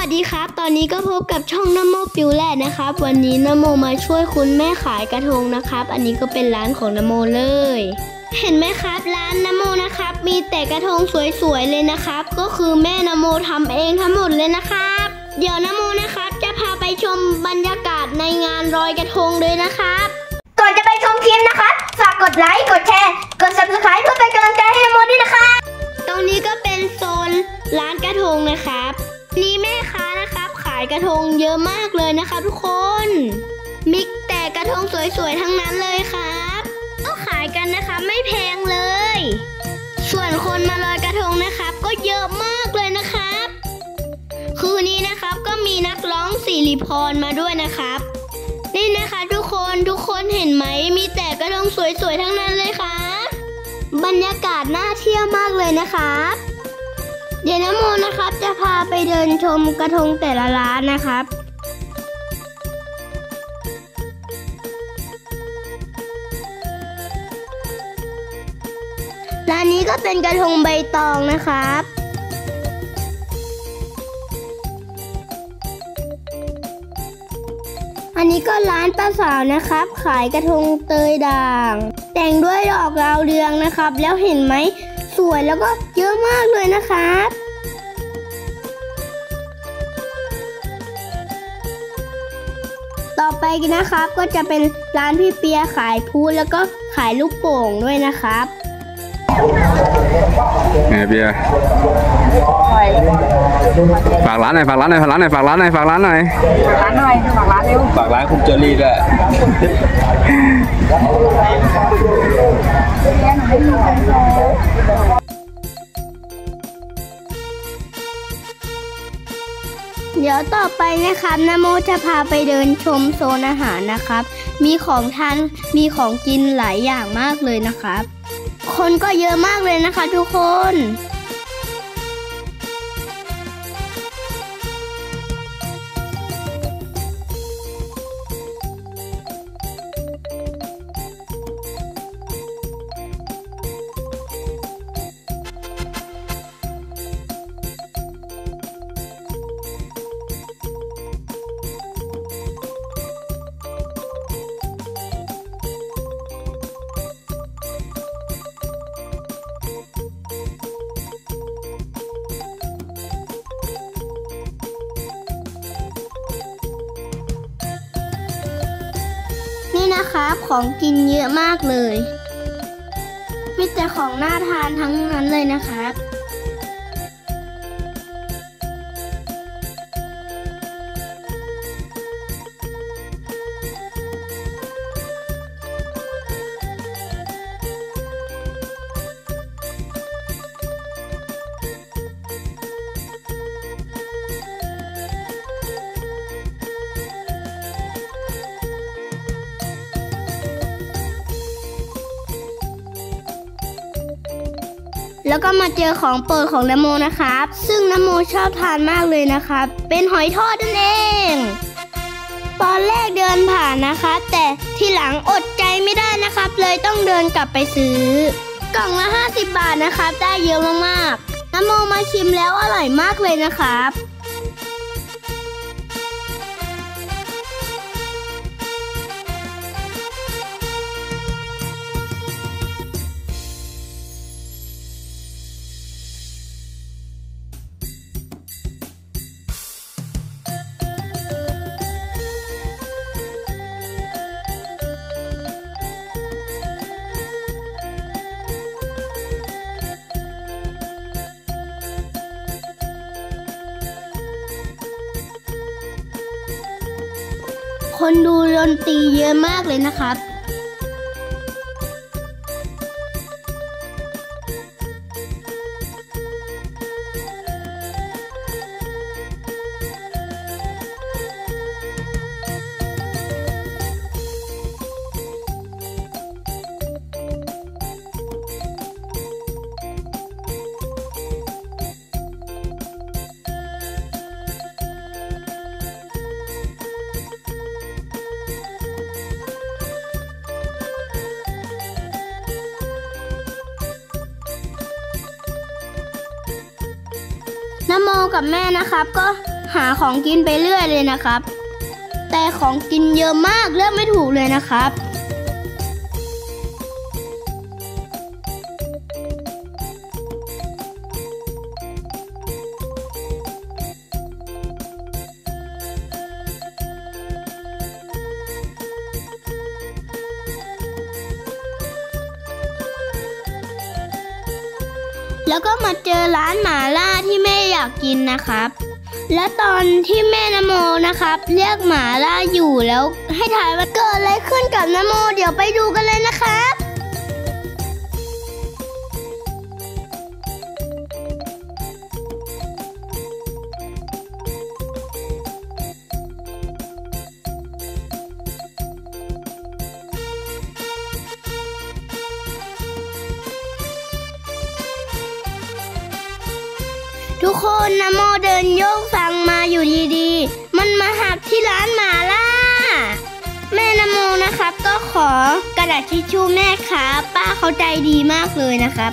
สดีครับตอนนี้ก็พบกับช่องนโมฟิวแลนด์นะครับวันนี้นโมมาช่วยคุณแม่ขายกระทงนะครับอันนี้ก็เป็นร้านของนโมเลยเห็นไหมครับร้านนโมนะครับมีแต่กระทงสวยๆเลยนะครับก็คือแม่นโมทำเองทั้งหมดเลยนะครับเดี๋ยวนโมนะครับจะพาไปชมบรรยากาศในงานลอยกระทงเลยนะครับก่อนจะไปชมคลิปนะครับฝากกดไลค์กดแชร์กด Subscribe เพื่อเป็นกำลังใจให้นโมด้วยนะครับตรงนี้ก็เป็นโซนร้านกระทงนะครับนี่แม่ค้านะครับขายกระทงเยอะมากเลยนะครับทุกคนมีแต่กระทงสวยๆทั้งนั้นเลยครับก็ขายกันนะคะไม่แพงเลยส่วนคนมาลอยกระทงนะครับก็เยอะมากเลยนะครับคืนนี้นะครับก็มีนักร้องสิริพรมาด้วยนะครับนี่นะคะทุกคนเห็นไหมมีแต่กระทงสวยๆทั้งนั้นเลยค่ะบรรยากาศน่าเที่ยวมากเลยนะครับเดี๋ยวนโมนะครับจะพาไปเดินชมกระทงแต่ละร้านนะครับร้านนี้ก็เป็นกระทงใบตองนะครับอันนี้ก็ร้านป้าสาวนะครับขายกระทงเตยด่างแต่งด้วยดอกดาวเรืองนะครับแล้วเห็นไหมสวยแล้วก็เยอะมากเลยนะครับต่อไปนะครับก็จะเป็นร้านพี่เปียขายพูดแล้วก็ขายลูกโป่งด้วยนะครับไงเปียฝากร้านหน่อยฝากร้านเร็วฝากร้านคุณเจอรี่ด้วยเดี๋ยวต่อไปนะครับนโมจะพาไปเดินชมโซนอาหารนะครับมีของทานมีของกินหลายอย่างมากเลยนะครับคนก็เยอะมากเลยนะคะทุกคนนี่นะครับของกินเยอะมากเลยมีแต่ของน่าทานทั้งนั้นเลยนะครับแล้วก็มาเจอของโปรดของนโมนะครับซึ่งนโมชอบทานมากเลยนะครับเป็นหอยทอดนั่นเองตอนแรกเดินผ่านนะคะแต่ทีหลังอดใจไม่ได้นะครับเลยต้องเดินกลับไปซื้อกล่องละ50 บาทนะครับได้เยอะมากๆนโมมาชิมแล้วอร่อยมากเลยนะครับคนดูดนตรีเยอะมากเลยนะครับนโมกับแม่นะครับก็หาของกินไปเรื่อยเลยนะครับแต่ของกินเยอะมากเลือกไม่ถูกเลยนะครับแล้วก็มาเจอร้านหม่าล่าที่แม่อยากกินนะครับและตอนที่แม่นโมนะครับเรียกหม่าล่าอยู่แล้วให้ถ่ายว่าเกิดอะไรขึ้นกับนโมเดี๋ยวไปดูกันเลยนะครับทุกคนนโมเดินโยกฟังมาอยู่ดีๆมันมาหักที่ร้านหม่าล่าแม่นโมนะครับก็ขอกระดาษทิชชู่แม่ค้าป้าเขาใจดีมากเลยนะครับ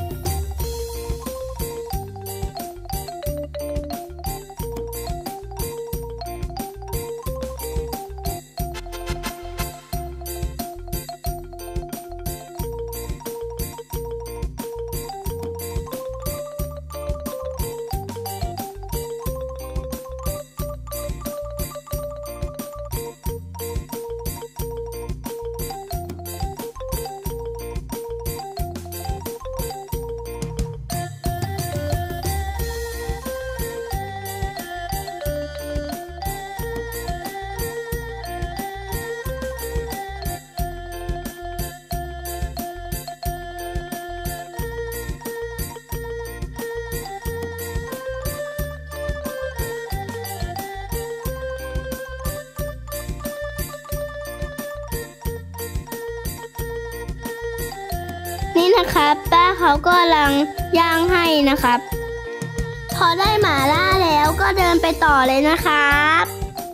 นี่นะครับป้าเขาก็กำลังย่างให้นะครับพอได้หม่าล่าแล้วก็เดินไปต่อเลยนะครับ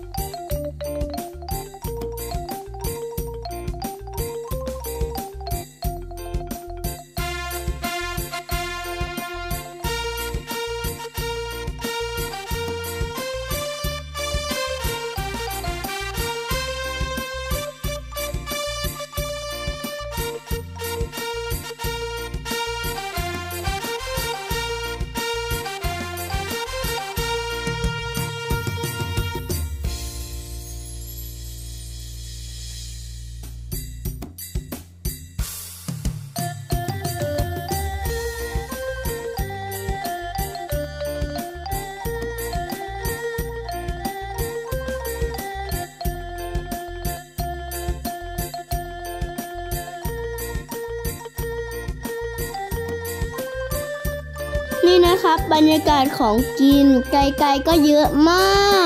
นี่นะครับบรรยากาศของกินไกลๆก็เยอะมาก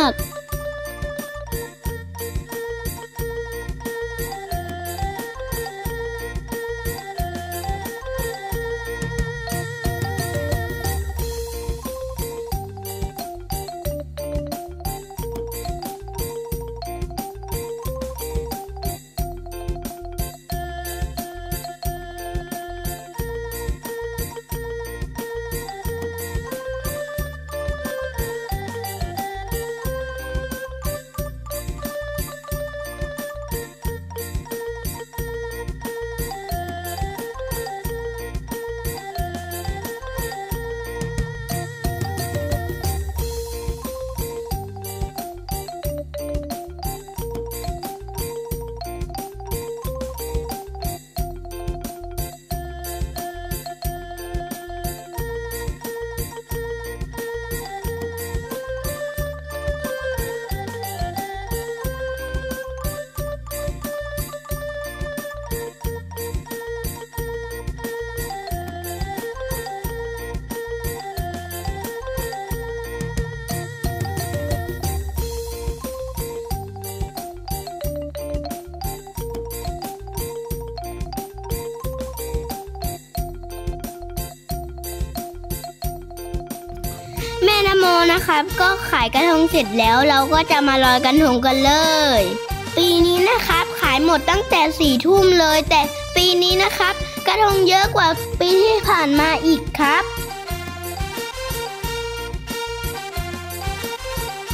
แม่นโมนะครับก็ขายกระทงเสร็จแล้วเราก็จะมาลอยกระทงกันเลยปีนี้นะครับขายหมดตั้งแต่4 ทุ่มเลยแต่ปีนี้นะครับกระทงเยอะกว่าปีที่ผ่านมาอีกครับ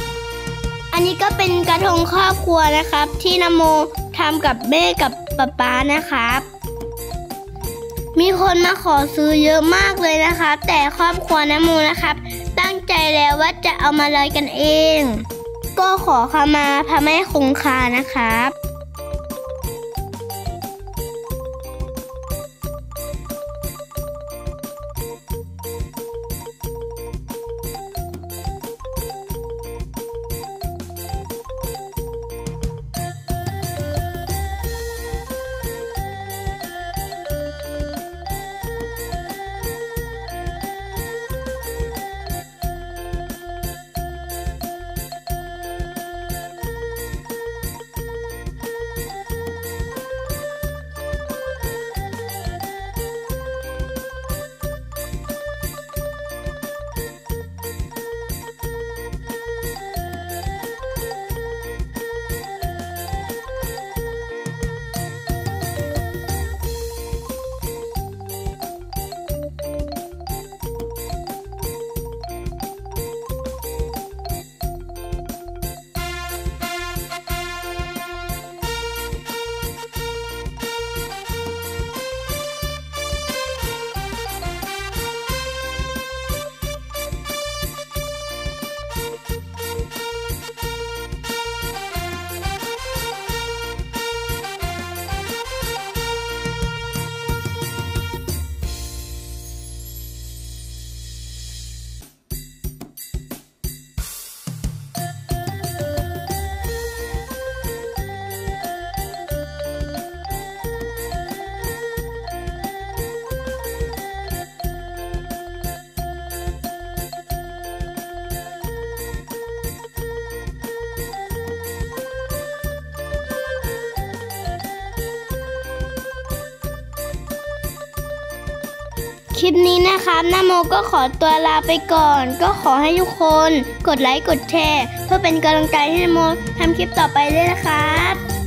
นนี้ก็เป็นกระทงครอบครัวนะครับที่นโมทำกับแม่กับป๊านะครับ มีคนมาขอซื้อเยอะมากเลยนะครับแต่ครอบครัวนโมนะครับตั้งใจแล้วว่าจะเอามาลอยกันเองก็ขอขมาพระแม่คงคานะครับ คลิปนี้นะครับนโมก็ขอตัวลาไปก่อนก็ขอให้ทุกคนกดไลค์กดแชร์เพื่อเป็นกำลังใจให้นโมทำคลิปต่อไปด้วยนะครับ